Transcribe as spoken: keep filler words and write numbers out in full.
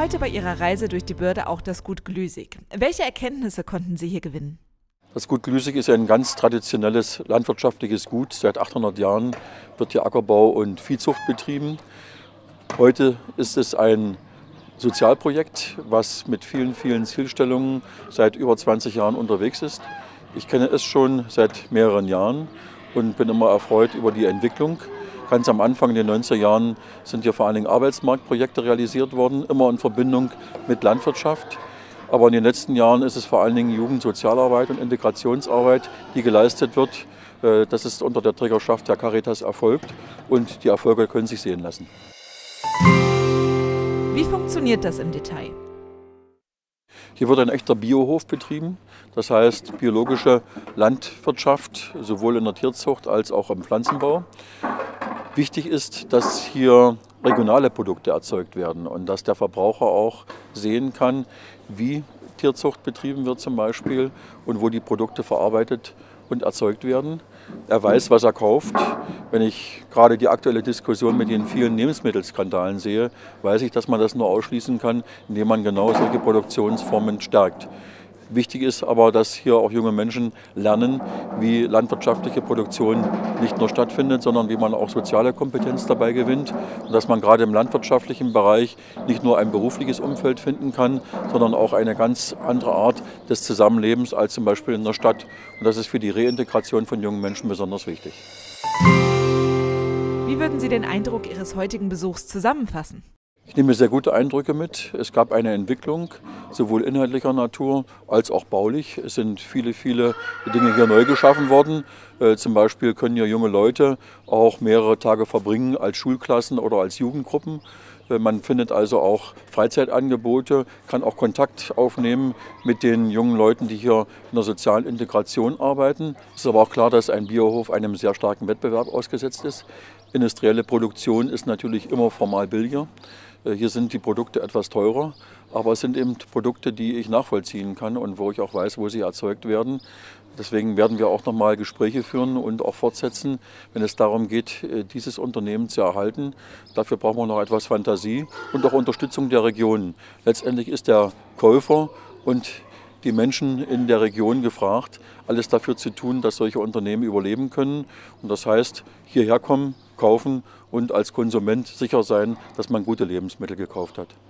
heute bei Ihrer Reise durch die Börde auch das Gut Glüsig. Welche Erkenntnisse konnten Sie hier gewinnen? Das Gut Glüsig ist ein ganz traditionelles landwirtschaftliches Gut. Seit achthundert Jahren wird hier Ackerbau und Viehzucht betrieben. Heute ist es ein Sozialprojekt, was mit vielen, vielen Zielstellungen seit über zwanzig Jahren unterwegs ist. Ich kenne es schon seit mehreren Jahren und bin immer erfreut über die Entwicklung. Ganz am Anfang in den neunziger Jahren sind hier vor allen Dingen Arbeitsmarktprojekte realisiert worden, immer in Verbindung mit Landwirtschaft. Aber in den letzten Jahren ist es vor allen Dingen Jugendsozialarbeit und Integrationsarbeit, die geleistet wird. Das ist unter der Trägerschaft der Caritas erfolgt und die Erfolge können sich sehen lassen. Wie funktioniert das im Detail? Hier wird ein echter Biohof betrieben, das heißt biologische Landwirtschaft, sowohl in der Tierzucht als auch im Pflanzenbau. Wichtig ist, dass hier regionale Produkte erzeugt werden und dass der Verbraucher auch sehen kann, wie Tierzucht betrieben wird zum Beispiel und wo die Produkte verarbeitet und erzeugt werden. Er weiß, was er kauft. Wenn ich gerade die aktuelle Diskussion mit den vielen Lebensmittelskandalen sehe, weiß ich, dass man das nur ausschließen kann, indem man genau solche Produktionsformen stärkt. Wichtig ist aber, dass hier auch junge Menschen lernen, wie landwirtschaftliche Produktion nicht nur stattfindet, sondern wie man auch soziale Kompetenz dabei gewinnt. Und dass man gerade im landwirtschaftlichen Bereich nicht nur ein berufliches Umfeld finden kann, sondern auch eine ganz andere Art des Zusammenlebens als zum Beispiel in der Stadt. Und das ist für die Reintegration von jungen Menschen besonders wichtig. Wie würden Sie den Eindruck Ihres heutigen Besuchs zusammenfassen? Ich nehme sehr gute Eindrücke mit. Es gab eine Entwicklung, sowohl inhaltlicher Natur als auch baulich. Es sind viele, viele Dinge hier neu geschaffen worden. Äh, zum Beispiel können hier junge Leute auch mehrere Tage verbringen als Schulklassen oder als Jugendgruppen. Äh, man findet also auch Freizeitangebote, kann auch Kontakt aufnehmen mit den jungen Leuten, die hier in der sozialen Integration arbeiten. Es ist aber auch klar, dass ein Biohof einem sehr starken Wettbewerb ausgesetzt ist. Industrielle Produktion ist natürlich immer formal billiger. Hier sind die Produkte etwas teurer, aber es sind eben Produkte, die ich nachvollziehen kann und wo ich auch weiß, wo sie erzeugt werden. Deswegen werden wir auch noch mal Gespräche führen und auch fortsetzen, wenn es darum geht, dieses Unternehmen zu erhalten. Dafür brauchen wir noch etwas Fantasie und auch Unterstützung der Region. Letztendlich ist der Käufer und die Menschen in der Region gefragt, alles dafür zu tun, dass solche Unternehmen überleben können. Und das heißt, hierher kommen, kaufen und als Konsument sicher sein, dass man gute Lebensmittel gekauft hat.